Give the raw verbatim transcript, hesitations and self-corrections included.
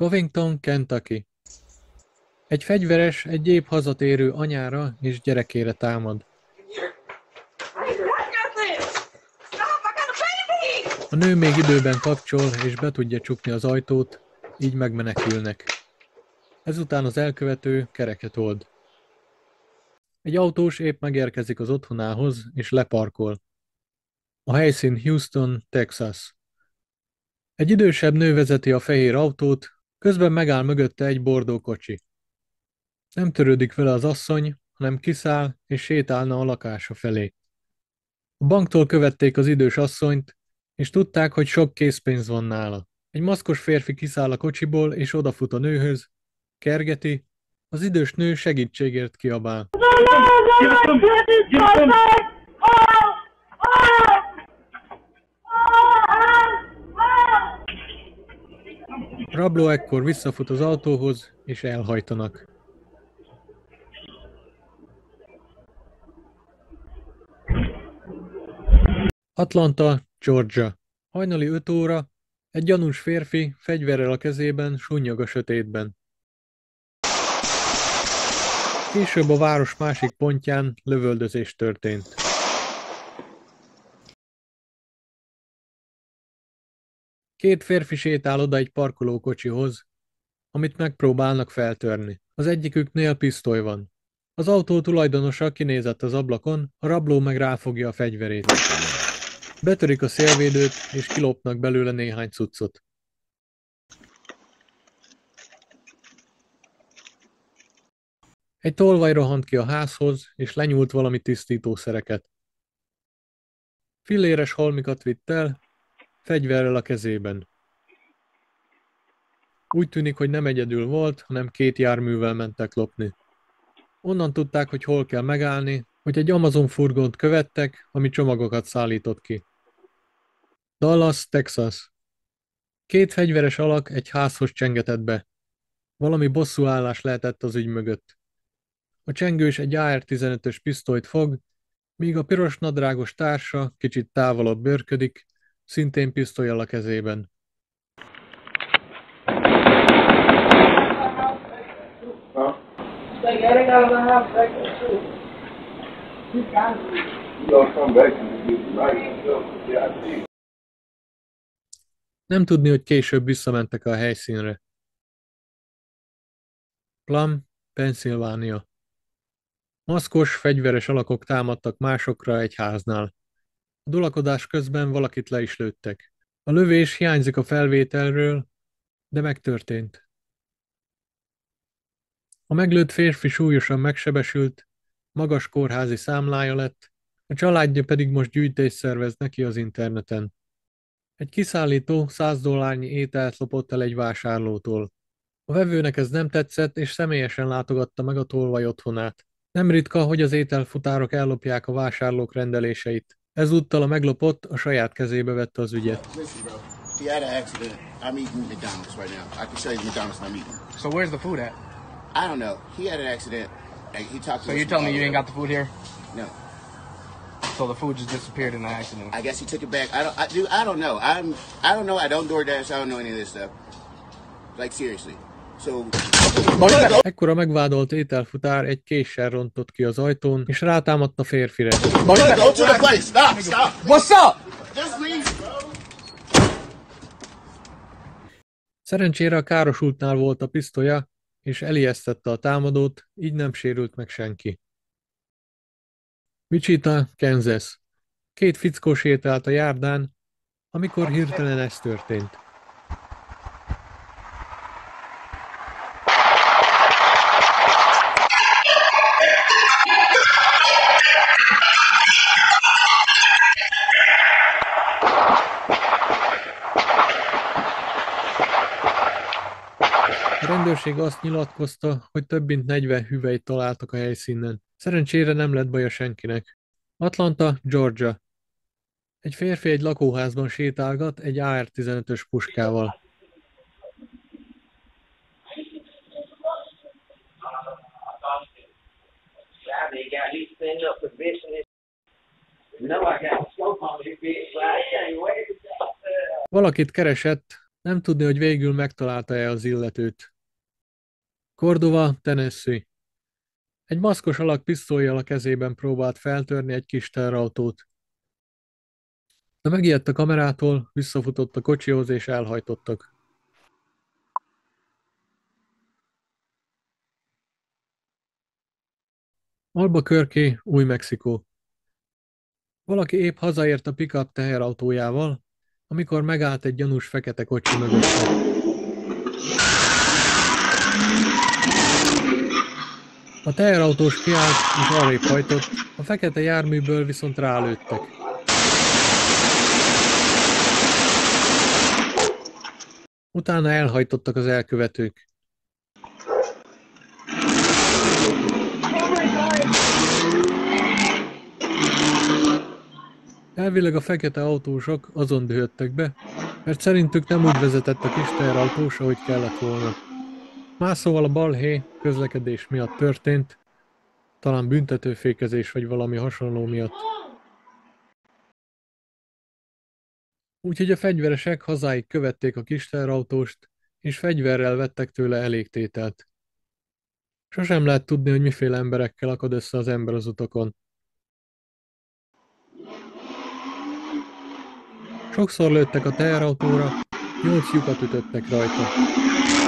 Covington, Kentucky. Egy fegyveres egy épp hazatérő anyára és gyerekére támad. A nő még időben kapcsol és be tudja csukni az ajtót, így megmenekülnek. Ezután az elkövető kereket old. Egy autós épp megérkezik az otthonához és leparkol. A helyszín Houston, Texas. Egy idősebb nő vezeti a fehér autót, közben megáll mögötte egy bordó kocsi. Nem törődik vele az asszony, hanem kiszáll és sétálna a lakása felé. A banktól követték az idős asszonyt, és tudták, hogy sok készpénz van nála. Egy maszkos férfi kiszáll a kocsiból és odafut a nőhöz, kergeti, az idős nő segítségért kiabál. A rabló ekkor visszafut az autóhoz, és elhajtanak. Atlanta, Georgia. Hajnali öt óra, egy gyanús férfi fegyverrel a kezében sunnyog a sötétben. Később a város másik pontján lövöldözés történt. Két férfi sétál oda egy parkolókocsihoz, amit megpróbálnak feltörni. Az egyiküknél pisztoly van. Az autó tulajdonosa kinézett az ablakon, a rabló meg ráfogja a fegyverét. Betörik a szélvédőt, és kilopnak belőle néhány cuccot. Egy tolvaj rohant ki a házhoz, és lenyúlt valami tisztítószereket. Filléres holmikat vitt el, fegyverrel a kezében. Úgy tűnik, hogy nem egyedül volt, hanem két járművel mentek lopni. Onnan tudták, hogy hol kell megállni, hogy egy Amazon furgont követtek, ami csomagokat szállított ki. Dallas, Texas. Két fegyveres alak egy házhoz csengetett be. Valami bosszúállás lehetett az ügy mögött. A csengős egy á er tizenötös pisztolyt fog, míg a piros nadrágos társa kicsit távolabb bőrködik, szintén pisztollyal a kezében. Nem tudni, hogy később visszamentek a helyszínre. Plum, Pennsylvania. Maszkos, fegyveres alakok támadtak másokra egy háznál. A dulakodás közben valakit le is lőttek. A lövés hiányzik a felvételről, de megtörtént. A meglőtt férfi súlyosan megsebesült, magas kórházi számlája lett, a családja pedig most gyűjtést szervez neki az interneten. Egy kiszállító száz dollárnyi ételt lopott el egy vásárlótól. A vevőnek ez nem tetszett, és személyesen látogatta meg a tolvaj otthonát. Nem ritka, hogy az ételfutárok ellopják a vásárlók rendeléseit. Ezúttal a meglopott a saját kezébe vette az ügyet. He had an accident. I'm eating McDonald's right now. I can show you McDonald's I'm eating. So where's the food at? I don't know. He had an accident. Like, he talked to So us you're telling me you about ain't got the food here? No. So the food just disappeared in the accident? I guess he took it back. I don't. I, dude, I don't know. I'm. I don't know. I don't DoorDash. I don't know any of this stuff. Like seriously. So. Ekkor a megvádolt ételfutár egy késsel rontott ki az ajtón, és rátámadt a férfire. Go to the place. Stop. Stop. What's up? Just leave, bro. Szerencsére a károsultnál volt a pisztolya, és elijesztette a támadót, így nem sérült meg senki. Wichita, Kansas. Két fickó sétált a járdán, amikor hirtelen ez történt. A rendőrség azt nyilatkozta, hogy több mint negyven hüvelyt találtak a helyszínen. Szerencsére nem lett baja senkinek. Atlanta, Georgia. Egy férfi egy lakóházban sétálgat egy á er tizenötös puskával. Valakit keresett, Nem tudni, hogy végül megtalálta-e az illetőt. Cordova, Tennessee. Egy maszkos alak pisztollyal a kezében próbált feltörni egy kis teherautót. De megijedt a kamerától, visszafutott a kocsihoz és elhajtottak. Albuquerque, Új-Mexikó. Valaki épp hazaért a pickup teherautójával, amikor megállt egy gyanús fekete kocsi mögötte. A teherautós kiállt és arrébb hajtott, a fekete járműből viszont rálőttek. Utána elhajtottak az elkövetők. Elvileg a fekete autósok azon dühödtek be, mert szerintük nem úgy vezetett a kis teherautós, ahogy kellett volna. Más szóval a balhé közlekedés miatt történt, talán büntetőfékezés vagy valami hasonló miatt. Úgyhogy a fegyveresek hazáig követték a kis teherautóst, és fegyverrel vettek tőle elégtételt. Sosem lehet tudni, hogy miféle emberekkel akad össze az ember az utakon. Sokszor lőttek a teherautóra, nyolc lyukat ütöttek rajta.